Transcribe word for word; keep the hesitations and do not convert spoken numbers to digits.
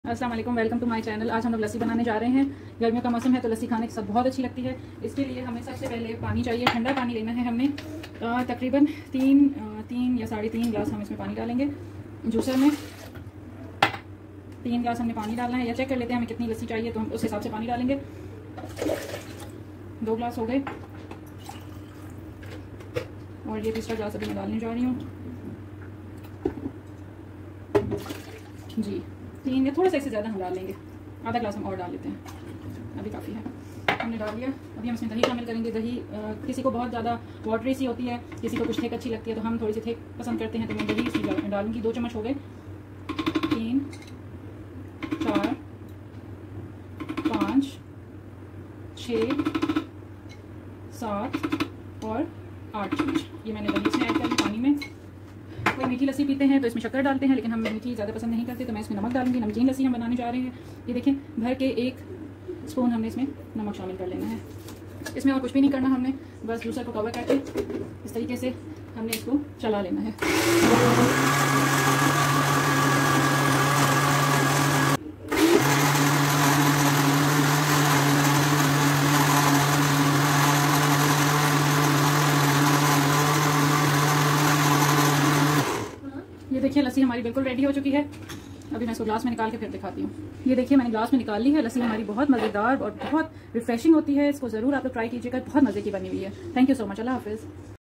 अस्सलाम वालेकुम, welcome to my channel. आज हम लोग लस्सी बनाने जा रहे हैं। गर्मियों का मौसम है तो लस्सी खाने के साथ बहुत अच्छी लगती है। इसके लिए हमें सबसे पहले पानी चाहिए, ठंडा पानी लेना है हमने। तकरीबन तीन तीन या साढ़े तीन गिलास हम इसमें पानी डालेंगे। जूसर में तीन गिलास हमने पानी डालना है, या चेक कर लेते हैं हमें कितनी लस्सी चाहिए तो हम उस हिसाब से पानी डालेंगे। दो गिलास हो गए और ये तीसरा गिलास अभी मैं डालने जा रही हूँ जी। तीन या थोड़ा सा इससे ज़्यादा हम डाल लेंगे, आधा ग्लास हम और डाल लेते हैं, अभी काफ़ी है। हमने डाल लिया। अभी हम इसमें दही शामिल करेंगे। दही आ, किसी को बहुत ज़्यादा वाटरी सी होती है, किसी को कुछ थिक अच्छी लगती है, तो हम थोड़ी सी थिक पसंद करते हैं, तो मैं दही इसमें डालूंगी। दो चम्मच हो गए। तीन, चार, पाँच, छः, सात और आठ चम्मच ये मैंने दही इसमें ऐड कर दी पानी में। कोई मीठी लस्सी पीते हैं तो इसमें शक्कर डालते हैं, लेकिन हम मीठी ज़्यादा पसंद नहीं करते, तो मैं इसमें नमक डालूंगी। नमकीन लस्सी हम बनाने जा रहे हैं। ये देखें, भर के एक स्पून हमने इसमें नमक शामिल कर लेना है। इसमें और कुछ भी नहीं करना हमने, बस जूसर को कवर करके इस तरीके से हमने इसको चला लेना है। ये देखिए, लस्सी हमारी बिल्कुल रेडी हो चुकी है। अभी मैं इसको ग्लास में निकाल के फिर दिखाती हूँ। ये देखिए, मैंने ग्लास में निकाल ली है। लस्सी हमारी बहुत मज़ेदार और बहुत रिफ्रेशिंग होती है। इसको ज़रूर आप लोग ट्राई कीजिएगा, बहुत मज़े की बनी हुई है। Thank you so much. अल्लाह हाफिज़।